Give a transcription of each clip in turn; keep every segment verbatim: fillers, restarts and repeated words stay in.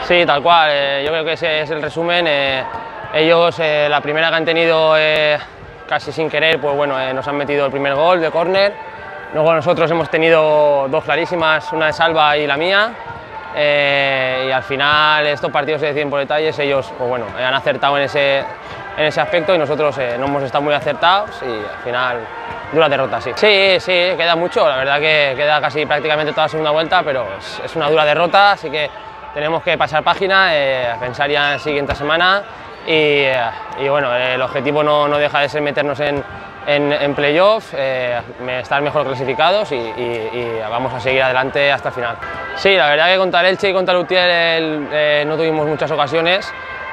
Sí, tal cual, eh, yo creo que ese es el resumen. Eh, ellos, eh, la primera que han tenido eh, casi sin querer, pues bueno, eh, nos han metido el primer gol de córner. Luego nosotros hemos tenido dos clarísimas, una de Salva y la mía. Eh, y al final estos partidos se deciden por detalles, ellos pues bueno, han acertado en ese, en ese aspecto y nosotros eh, no hemos estado muy acertados y al final dura derrota, sí. Sí, sí, queda mucho, la verdad que queda casi prácticamente toda la segunda vuelta, pero es, es una dura derrota, así que tenemos que pasar página, eh, pensar ya en la siguiente semana y, eh, y bueno, el objetivo no, no deja de ser meternos en, en, en playoff, eh, estar mejor clasificados y, y, y vamos a seguir adelante hasta el final. Sí, la verdad que contra el Elche y contra el Utiel el, eh, no tuvimos muchas ocasiones.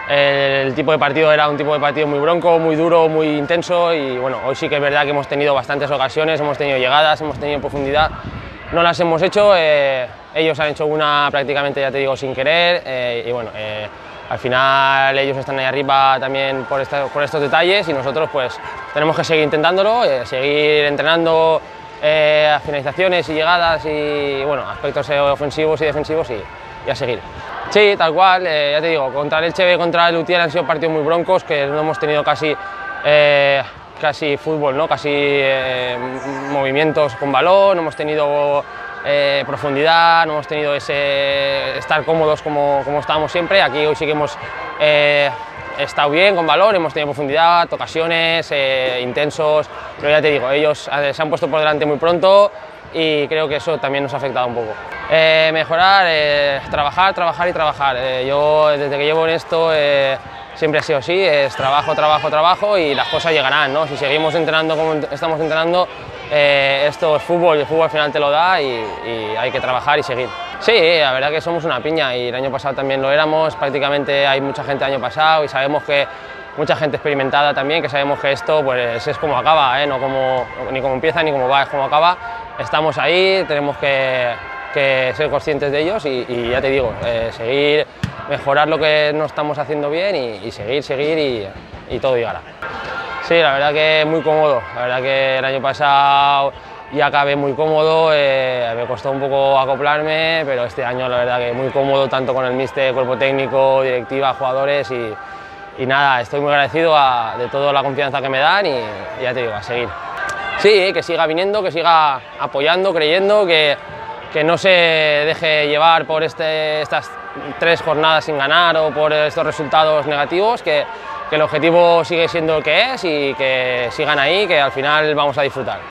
El, el tipo de partido era un tipo de partido muy bronco, muy duro, muy intenso y bueno, hoy sí que es verdad que hemos tenido bastantes ocasiones, hemos tenido llegadas, hemos tenido profundidad, no las hemos hecho, eh, ellos han hecho una prácticamente, ya te digo, sin querer eh, y bueno, eh, al final ellos están ahí arriba también por, esta, por estos detalles y nosotros pues tenemos que seguir intentándolo, eh, seguir entrenando eh, a finalizaciones y llegadas y bueno, aspectos ofensivos y defensivos y, y a seguir. Sí, tal cual, eh, ya te digo, contra el Elche y contra el Utiel han sido partidos muy broncos que no hemos tenido casi, eh, casi fútbol, ¿no? Casi eh, movimientos con balón, no hemos tenido eh, profundidad, no hemos tenido ese estar cómodos como, como estábamos siempre. Aquí hoy sí que hemos eh, estado bien con balón, hemos tenido profundidad, ocasiones, eh, intensos, pero ya te digo, ellos se han puesto por delante muy pronto y creo que eso también nos ha afectado un poco. Eh, mejorar, eh, trabajar, trabajar y trabajar. Eh, yo desde que llevo en esto eh, siempre ha sido así, es trabajo, trabajo, trabajo y las cosas llegarán, ¿no? Si seguimos entrenando como estamos entrenando, eh, esto es fútbol y el fútbol al final te lo da y, y hay que trabajar y seguir. Sí, la verdad que somos una piña y el año pasado también lo éramos, prácticamente hay mucha gente el año pasado y sabemos que mucha gente experimentada también, que sabemos que esto pues, es como acaba, ¿eh? No como, ni como empieza ni como va, es como acaba. Estamos ahí, tenemos que, que ser conscientes de ellos y, y ya te digo, eh, seguir, mejorar lo que no estamos haciendo bien y, y seguir, seguir y, y todo llegará. Sí, la verdad que muy cómodo, la verdad que el año pasado ya acabé muy cómodo, eh, me costó un poco acoplarme, pero este año la verdad que muy cómodo, tanto con el míster, cuerpo técnico, directiva, jugadores y, y nada, estoy muy agradecido a, de toda la confianza que me dan y, y ya te digo, a seguir. Sí, que siga viniendo, que siga apoyando, creyendo, que, que no se deje llevar por este, estas tres jornadas sin ganar o por estos resultados negativos, que, que el objetivo sigue siendo el que es y que sigan ahí, que al final vamos a disfrutar.